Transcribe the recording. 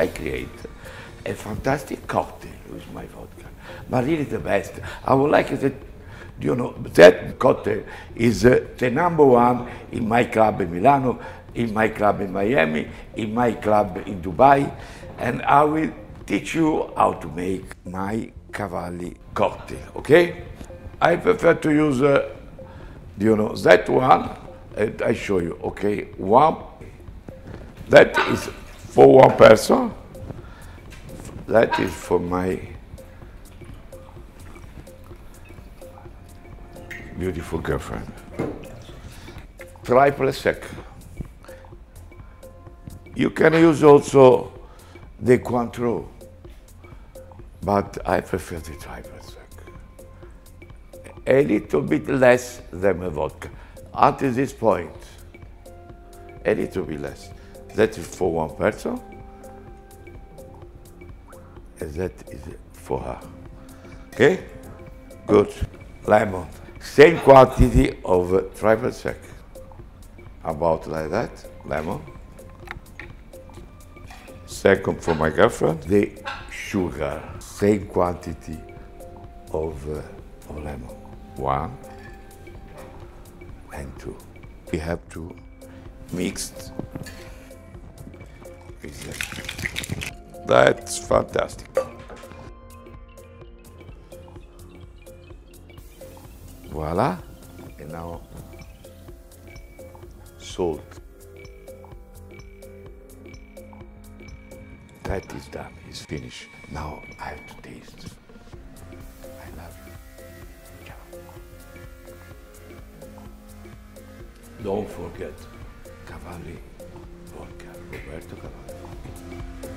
I create a fantastic cocktail with my vodka, but really the best. I would like that, that cocktail is the number one in my club in Milano, in my club in Miami, in my club in Dubai, and I will teach you how to make my Cavalli cocktail, okay? I prefer to use, that one, and I show you, okay? One, that is for one person. That is for my beautiful girlfriend. Triple sec. You can use also the Cointreau, but I prefer the triple sec. A little bit less than the vodka. Until this point, a little bit less. That is for one person, and that is for her. Okay? Good. Lemon. Same quantity of triple sec. About like that, lemon. Second for my girlfriend, the sugar. Same quantity of lemon. 1 and 2. We have to mix. That's fantastic. Voila. And now salt. That is done, it's finished. Now I have to taste. I love you. Ciao. Don't forget, Cavalli vodka, Roberto Cavalli.